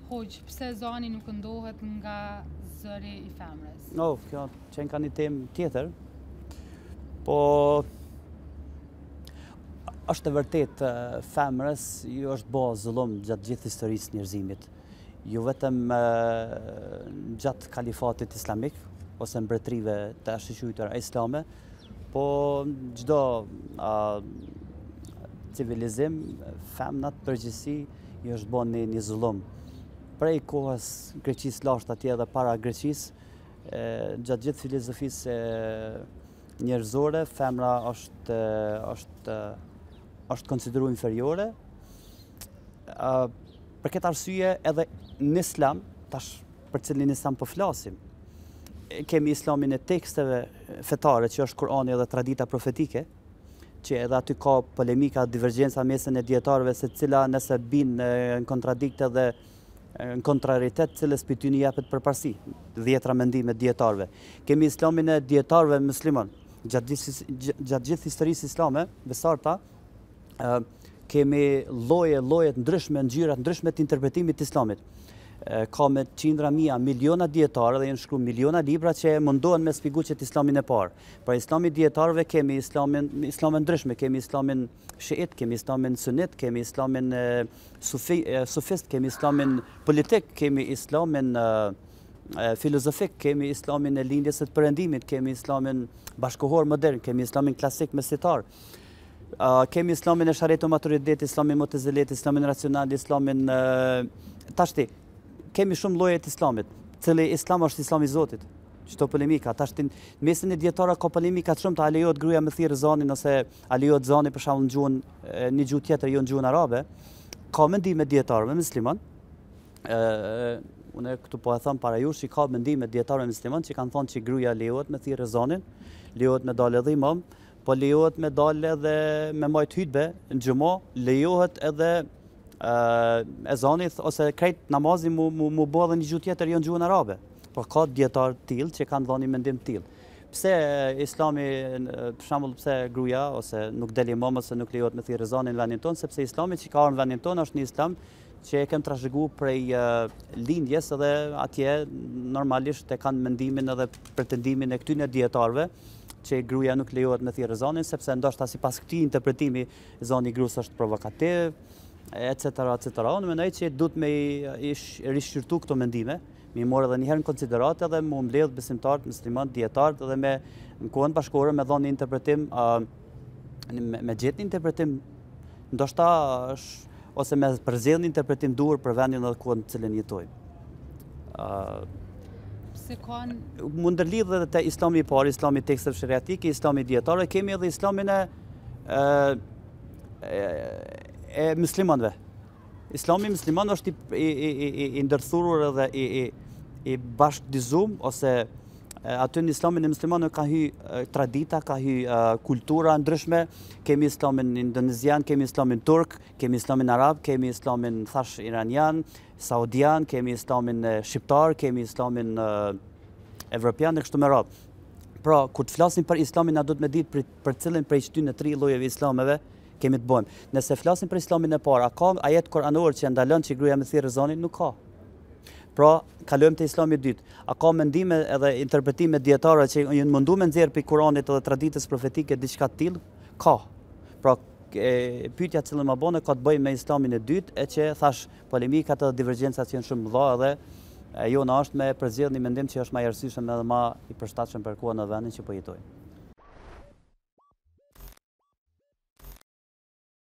Hoq, pse ezani nuk këndohet nga zëri i femrës? Kjo qenë ka një temë tjetër, po është e vërtet femrës ju është bo zullum gjatë gjithë historisë njerëzimit. Ju vetëm gjatë kalifatit islamik, ose mbretërive të ashtë islame, po çdo civilizim, femnat përgjithësi ju është bo një zullum. Prej kohës Greqisë lashtë atje dhe para Greqisë, gjatë gjithë filozofisë njerëzore, femra është konsideruar inferiore. Për këtë arsye edhe në islam, tash për cilin islam po flasim, kemi islamin e teksteve fetare, që është Kurani dhe tradita profetike, që edhe aty ka polemika, divergjenca mesën e dietarëve, se cila nëse bin në kontradikte dhe në kontraritet, cilës për ty një japet përparësi, 10 mendime dietarëve. Kemi islamin e dietarëve musliman, gjatë gjithë historisë islame, besarta, kemi lloje ndryshme, ngjyra ndryshme të interpretimit të islamit. Ka me qindra mia, miliona dietarë dhe janë shkruar miliona libra që mundohen me shpjegu që islamin e parë. Pra islami dietarëve kemi islamin ndryshme, kemi islamin shiit, kemi islamin sunit, kemi islamin sufist, kemi islamin politik, kemi islamin filozofik, kemi islamin e lindjes së perëndimit, kemi islamin bashkohor modern, kemi islamin klasik mesetar. Kemi islamin e sharetu maturitet, islamin mutezilet, islamin racional, islamin tashti. Kemi shumë lloje të islamit, cili islam është islami i Zotit. Çdo polemika, tashti në mesin e dietarëve ka polemika shumë, a lejohet gruaja me thirr ezanin ose a lejohet ezani për shembull në gjuhën një gjuhë tjetër, jo në gjuhën arabe. Ka mendime dietarëve musliman. Unë këtu po e them para jush, ka mendime dietarëve musliman që kanë thonë që gruaja lejohet me thirr ezanin, lejohet me dalë edhe imam, po lejohet me dalë edhe me majt hutbe në xhumo, lejohet edhe ezanit ose krejt namazi mu bë edhe një gjuhë tjetër jo në gjuhën arabe. Po ka dietar tillë që kanë dhënë një mendim tillë. Pse islami, për shembull, pse gruaja ose nuk del imam ose nuk lejohet me thirr ezanin në vendin tonë, sepse islami që ka ardhur në vendin tonë është një islam që e kem trashëguar prej lindjes, edhe atje normalisht e kanë mendimin edhe pretendimin e këtyre dietarëve që gruaja nuk lejohet me thirr ezanin, sepse ndoshta sipas këtij interpretimi ezani i gruas është provokativ, etc. Unë mendoj që duhet me rishqyrtu këto mendime, me i morë edhe njëherë në konsiderat edhe me mbledh besimtarët, muslimanët, dietarët edhe me në kohën bashkore me dhënë një interpretim, me gjetë një interpretim ndoshta ose me përzgjedhë një interpretim duhur për vendin dhe kohën në cilën jetojmë. Mund ndërlidh edhe te islami i parë, islami i teksteve shariatike, islami i dietarëve, kemi edhe islamin e muslimanëve. Islami musliman është i ndërthurur edhe i bashkëdizuar, ose aty në islamin e muslimanëve ka hy tradita, ka hy kultura ndryshme. Kemi islamin indonezian, kemi islamin turk, kemi islamin arab, kemi islamin thash iranian, saudian, kemi islamin shqiptar, kemi islamin evropian dhe kështu me radhë. Pra, kur të flasim për islamin, na duhet me ditë për cilën prej këtyre 3 llojeve islameve kemi të bëjmë. Nëse flasim për islamin e parë, a ka ajet koranor që ndalon që gruaja me thirr ezanin? Nuk ka. Pra, kalojmë te islami i dytë. A ka mendime edhe interpretime dietare që janë munduar me nxjerr për Kuranit edhe traditës profetike diçka të tillë? Ka. Pra, pyetja që më bën ka të bëjë me islamin e dytë, e që thash polemikat edhe divergjencat janë shumë mëdha edhe jona është me përzgjedh një mendim që është më i arsyeshëm edhe më i përshtatshëm për kohën dhe vendin që po jetojmë.